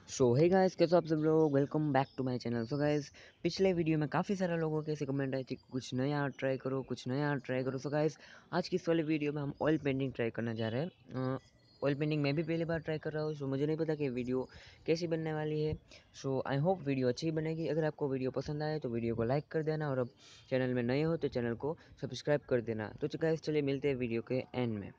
सो hey guys, कैसे हो आप सब लोग। Welcome back to my channel. So guys, पिछले वीडियो में काफ़ी सारे लोगों के ऐसे कमेंट आए थे कि कुछ नया आर्ट ट्राई करो, कुछ नया आर्ट ट्राई करो। सो गाइस, आज की इस वाले वीडियो में हम ऑयल पेंटिंग ट्राई करना चाह रहे हैं। ऑयल पेंटिंग मैं भी पहली बार ट्राई कर रहा हूँ। सो मुझे नहीं पता कि वीडियो कैसी बनने वाली है। सो आई होप वीडियो अच्छी बनेगी। अगर आपको वीडियो पसंद आए तो वीडियो को लाइक कर देना, और अब चैनल में नए हो तो चैनल को सब्सक्राइब कर देना। तो गाइस, चलिए मिलते हैं वीडियो के एंड में।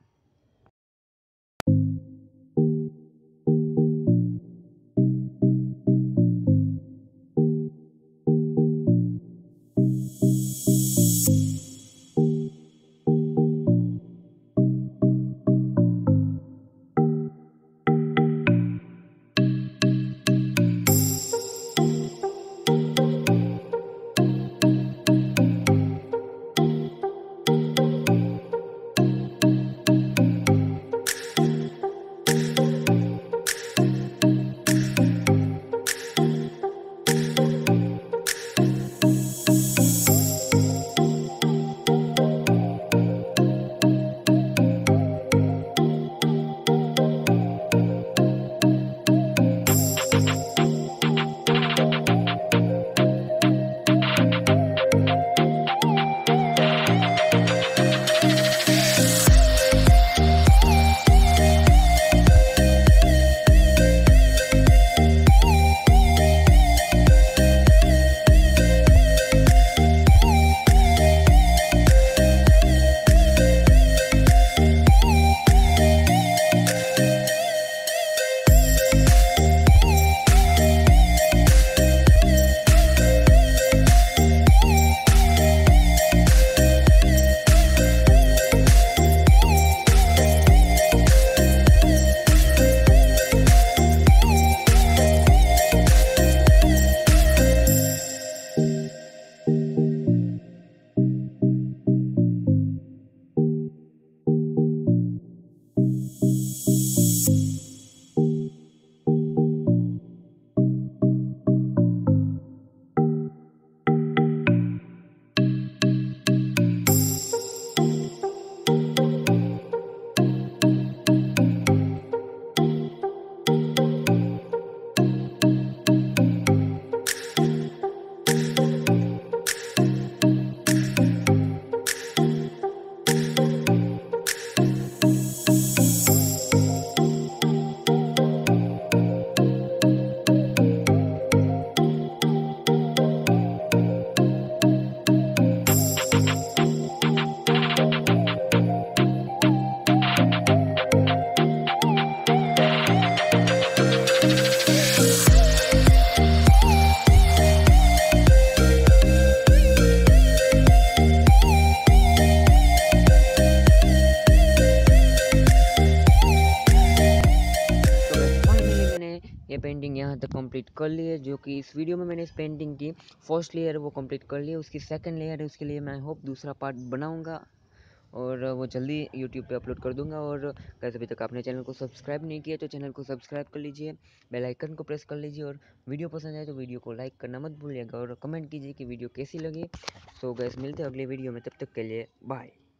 ये पेंटिंग यहाँ तक कंप्लीट कर ली है, जो कि इस वीडियो में मैंने इस पेंटिंग की फर्स्ट लेयर वो कंप्लीट कर ली है। उसकी सेकंड लेयर है, उसके लिए मैं होप दूसरा पार्ट बनाऊंगा और वो जल्दी यूट्यूब पे अपलोड कर दूंगा। और कैसे अभी तक आपने चैनल को सब्सक्राइब नहीं किया तो चैनल को सब्सक्राइब कर लीजिए, बेल आइकन को प्रेस कर लीजिए, और वीडियो पसंद आए तो वीडियो को लाइक करना मत भूलिएगा, और कमेंट कीजिए कि वीडियो कैसी लगी। सो गाइस, मिलते हैं अगले वीडियो में, तब तक के लिए बाय।